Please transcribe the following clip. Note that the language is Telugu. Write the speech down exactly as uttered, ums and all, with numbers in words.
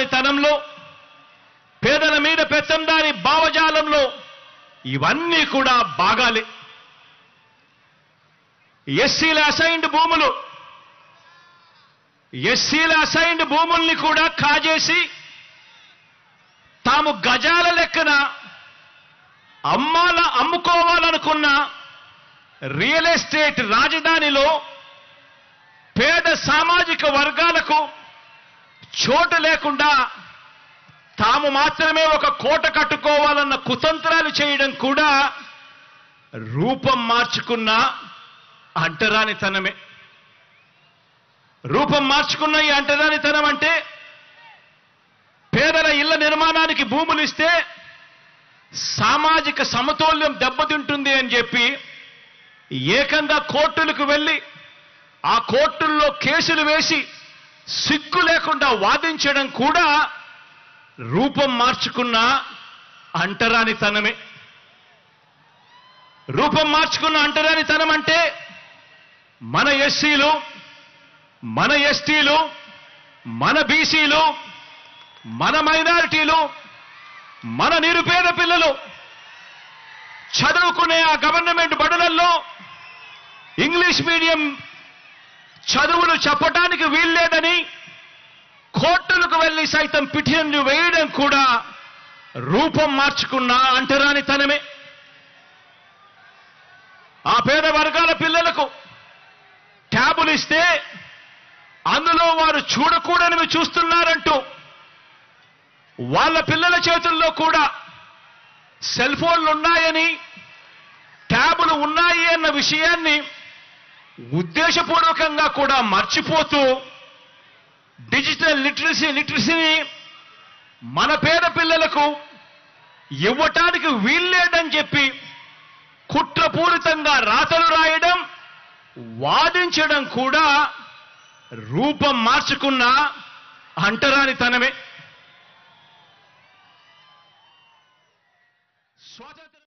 పెత్తందారితనంలో, పేదల మీద పెత్తందారి భావజాలంలో ఇవన్నీ కూడా బాగాలే. ఎస్సీల అసైన్డ్ భూములు ఎస్సీల అసైన్డ్ భూముల్ని కూడా కాజేసి తాము గజాల లెక్కన అమ్మాల అమ్ముకోవాలనుకున్న రియల్ ఎస్టేట్ రాజధానిలో పేద సామాజిక వర్గాలకు చోటు లేకుండా తాము మాత్రమే ఒక కోట కట్టుకోవాలన్న కుతంత్రాలు చేయడం కూడా రూపం మార్చుకున్న అంటరానితనమే. రూపం మార్చుకున్న ఈ అంటరానితనం అంటే పేదల ఇళ్ల నిర్మాణానికి భూములు ఇస్తే సామాజిక సమతౌల్యం దెబ్బతింటుంది అని చెప్పి ఏకంగా కోర్టులకు వెళ్ళి ఆ కోర్టుల్లో కేసులు వేసి సిగ్గు లేకుండా వాదించడం కూడా రూపం మార్చుకున్న అంటరానితనమే. రూపం మార్చుకున్న అంటరానితనం అంటే మన ఎస్సీలు, మన ఎస్టీలు, మన బీసీలు, మన మైనారిటీలు, మన నిరుపేద పిల్లలు చదువుకునే ఆ గవర్నమెంట్ బడులలో ఇంగ్లీష్ మీడియం చదువులు చెప్పడానికి వీల్లేదని కోర్టులకు వెళ్లి సైతం పిటిషన్లు వేయడం కూడా రూపం మార్చుకున్న అంటరానితనమే. ఆ పేద వర్గాల పిల్లలకు ట్యాబులు ఇస్తే అందులో వారు చూడకూడనివి చూస్తున్నారంటూ వాళ్ళ పిల్లల చేతుల్లో కూడా సెల్ ఫోన్లు ఉన్నాయని, ట్యాబులు ఉన్నాయి అన్న విషయాన్ని ఉద్దేశపూర్వకంగా కూడా మర్చిపోతూ డిజిటల్ లిటరసీ లిటరసీని మన పేద పిల్లలకు ఇవ్వటానికి వీల్లేదని చెప్పి కుట్రపూరితంగా రాతలు రాయడం, వాదించడం కూడా రూపం మార్చుకున్న అంటరానితనమే.